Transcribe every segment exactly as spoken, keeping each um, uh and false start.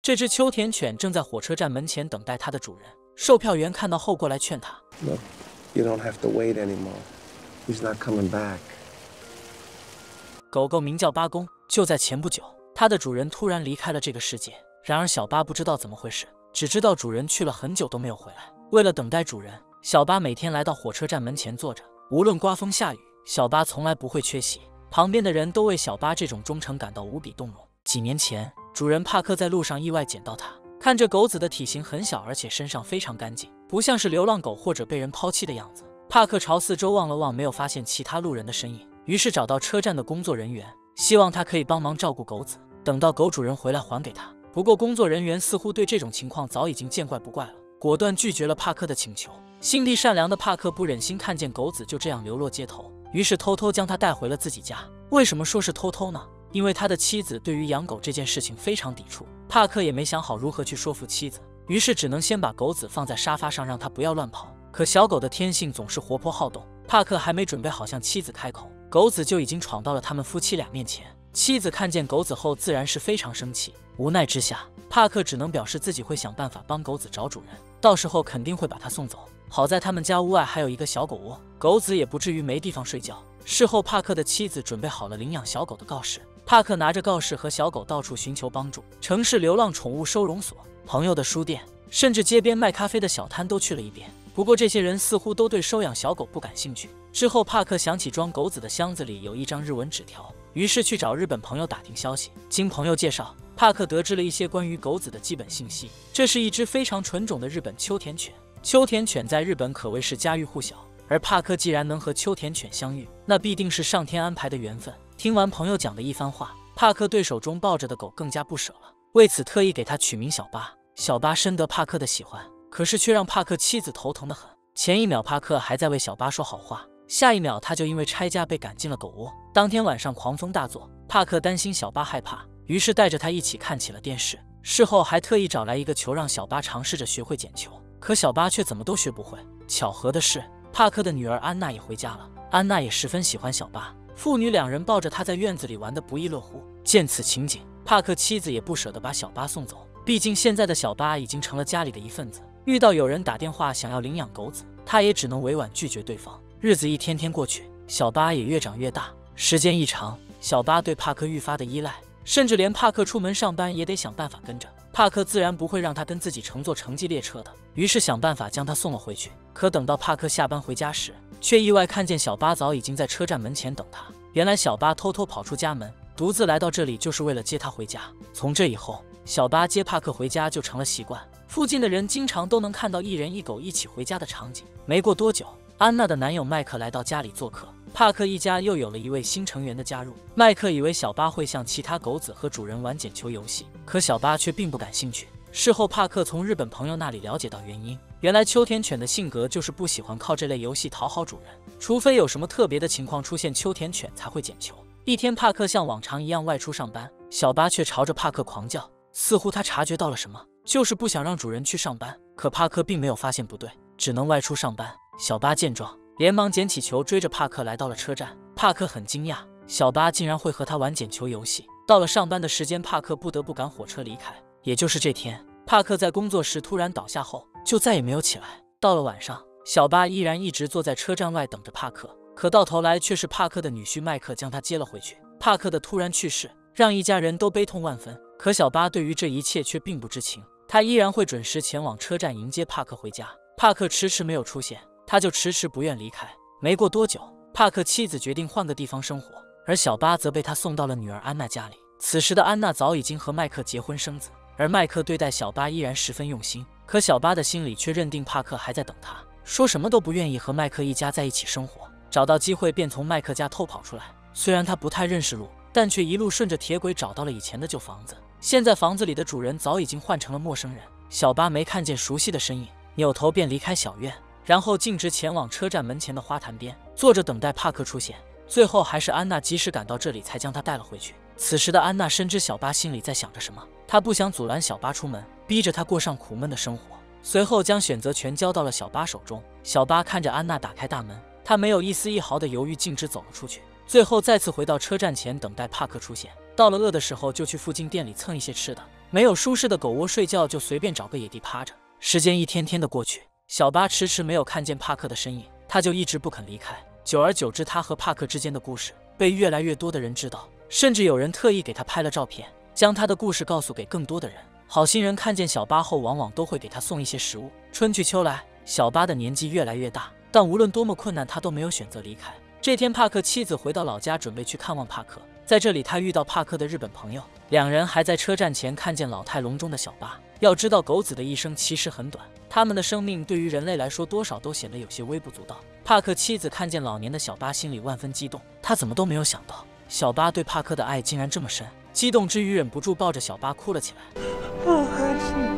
这只秋田犬正在火车站门前等待它的主人。售票员看到后过来劝他 ：“Look, you don't have to wait anymore. He's not coming back.” 狗狗名叫巴公，就在前不久，它的主人突然离开了这个世界。然而小巴不知道怎么回事，只知道主人去了很久都没有回来。为了等待主人，小巴每天来到火车站门前坐着，无论刮风下雨，小巴从来不会缺席。旁边的人都为小巴这种忠诚感到无比动容。几年前，主人帕克在路上意外捡到它，看着狗子的体型很小，而且身上非常干净，不像是流浪狗或者被人抛弃的样子。帕克朝四周望了望，没有发现其他路人的身影，于是找到车站的工作人员，希望他可以帮忙照顾狗子，等到狗主人回来还给他。不过工作人员似乎对这种情况早已经见怪不怪了，果断拒绝了帕克的请求。心地善良的帕克不忍心看见狗子就这样流落街头，于是偷偷将它带回了自己家。为什么说是偷偷呢？因为他的妻子对于养狗这件事情非常抵触，帕克也没想好如何去说服妻子，于是只能先把狗子放在沙发上，让它不要乱跑。可小狗的天性总是活泼好动，帕克还没准备好向妻子开口，狗子就已经闯到了他们夫妻俩面前。妻子看见狗子后自然是非常生气，无奈之下，帕克只能表示自己会想办法帮狗子找主人，到时候肯定会把它送走。好在他们家屋外还有一个小狗窝，狗子也不至于没地方睡觉。事后，帕克的妻子准备好了领养小狗的告示，帕克拿着告示和小狗到处寻求帮助，城市流浪宠物收容所、朋友的书店，甚至街边卖咖啡的小摊都去了一遍。不过这些人似乎都对收养小狗不感兴趣。之后，帕克想起装狗子的箱子里有一张日文纸条，于是去找日本朋友打听消息。经朋友介绍，帕克得知了一些关于狗子的基本信息。这是一只非常纯种的日本秋田犬，秋田犬在日本可谓是家喻户晓。而帕克既然能和秋田犬相遇，那必定是上天安排的缘分。听完朋友讲的一番话，帕克对手中抱着的狗更加不舍了，为此特意给他取名小巴。小巴深得帕克的喜欢，可是却让帕克妻子头疼得很。前一秒帕克还在为小巴说好话，下一秒他就因为拆家被赶进了狗窝。当天晚上狂风大作，帕克担心小巴害怕，于是带着他一起看起了电视。事后还特意找来一个球让小巴尝试着学会捡球，可小巴却怎么都学不会。巧合的是，帕克的女儿安娜也回家了，安娜也十分喜欢小巴，父女两人抱着他在院子里玩得不亦乐乎。见此情景，帕克妻子也不舍得把小巴送走，毕竟现在的小巴已经成了家里的一份子。遇到有人打电话想要领养狗子，他也只能委婉拒绝对方。日子一天天过去，小巴也越长越大，时间一长，小巴对帕克愈发的依赖，甚至连帕克出门上班也得想办法跟着。帕克自然不会让他跟自己乘坐城际列车的，于是想办法将他送了回去。可等到帕克下班回家时，却意外看见小巴早已经在车站门前等他。原来小巴偷偷跑出家门，独自来到这里就是为了接他回家。从这以后，小巴接帕克回家就成了习惯，附近的人经常都能看到一人一狗一起回家的场景。没过多久，安娜的男友麦克来到家里做客，帕克一家又有了一位新成员的加入。麦克以为小巴会像其他狗子和主人玩捡球游戏，可小巴却并不感兴趣。事后帕克从日本朋友那里了解到原因，原来秋田犬的性格就是不喜欢靠这类游戏讨好主人，除非有什么特别的情况出现，秋田犬才会捡球。一天，帕克像往常一样外出上班，小巴却朝着帕克狂叫，似乎他察觉到了什么，就是不想让主人去上班。可帕克并没有发现不对，只能外出上班。小巴见状，连忙捡起球追着帕克来到了车站。帕克很惊讶，小巴竟然会和他玩捡球游戏。到了上班的时间，帕克不得不赶火车离开。也就是这天，帕克在工作时突然倒下后，就再也没有起来。到了晚上，小巴依然一直坐在车站外等着帕克，可到头来却是帕克的女婿麦克将他接了回去。帕克的突然去世让一家人都悲痛万分，可小巴对于这一切却并不知情，他依然会准时前往车站迎接帕克回家。帕克迟迟没有出现，他就迟迟不愿离开。没过多久，帕克妻子决定换个地方生活，而小巴则被他送到了女儿安娜家里。此时的安娜早已经和麦克结婚生子，而麦克对待小巴依然十分用心，可小巴的心里却认定帕克还在等他，说什么都不愿意和麦克一家在一起生活。找到机会便从麦克家偷跑出来，虽然他不太认识路，但却一路顺着铁轨找到了以前的旧房子。现在房子里的主人早已经换成了陌生人，小巴没看见熟悉的身影，扭头便离开小院，然后径直前往车站门前的花坛边，坐着等待帕克出现。最后还是安娜及时赶到这里，才将他带了回去。此时的安娜深知小巴心里在想着什么，她不想阻拦小巴出门，逼着他过上苦闷的生活，随后将选择权交到了小巴手中。小巴看着安娜打开大门，他没有一丝一毫的犹豫，径直走了出去。最后再次回到车站前等待帕克出现。到了饿的时候就去附近店里蹭一些吃的。 没有舒适的狗窝睡觉，就随便找个野地趴着。时间一天天的过去，小巴迟迟没有看见帕克的身影，他就一直不肯离开。久而久之，他和帕克之间的故事被越来越多的人知道，甚至有人特意给他拍了照片，将他的故事告诉给更多的人。好心人看见小巴后，往往都会给他送一些食物。春去秋来，小巴的年纪越来越大，但无论多么困难，他都没有选择离开。这天，帕克妻子回到老家，准备去看望帕克。在这里，他遇到帕克的日本朋友，两人还在车站前看见老态龙钟的小巴。要知道，狗子的一生其实很短，他们的生命对于人类来说，多少都显得有些微不足道。帕克妻子看见老年的小巴，心里万分激动。他怎么都没有想到，小巴对帕克的爱竟然这么深。激动之余，忍不住抱着小巴哭了起来。 哦，还是。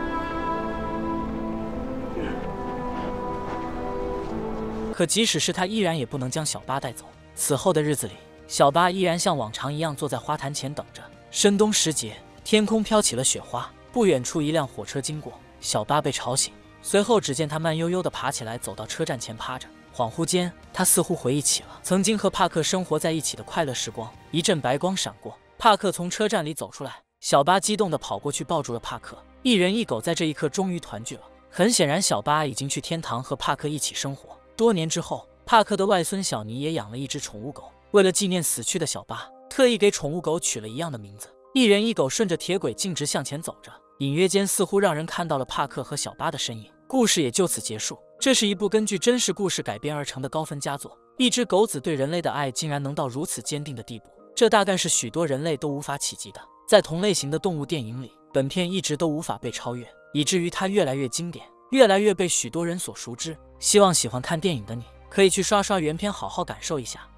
可即使是他，依然也不能将小巴带走。此后的日子里，小巴依然像往常一样坐在花坛前等着。深冬时节，天空飘起了雪花，不远处一辆火车经过，小巴被吵醒。随后只见他慢悠悠地爬起来，走到车站前趴着。恍惚间，他似乎回忆起了曾经和帕克生活在一起的快乐时光。一阵白光闪过，帕克从车站里走出来，小巴激动地跑过去抱住了帕克。一人一狗在这一刻终于团聚了。很显然，小巴已经去天堂和帕克一起生活。多年之后，帕克的外孙小尼也养了一只宠物狗。为了纪念死去的小巴，特意给宠物狗取了一样的名字。一人一狗顺着铁轨径直向前走着，隐约间似乎让人看到了帕克和小巴的身影。故事也就此结束。这是一部根据真实故事改编而成的高分佳作。一只狗子对人类的爱竟然能到如此坚定的地步，这大概是许多人类都无法企及的。在同类型的动物电影里，本片一直都无法被超越，以至于它越来越经典，越来越被许多人所熟知。希望喜欢看电影的你可以去刷刷原片，好好感受一下。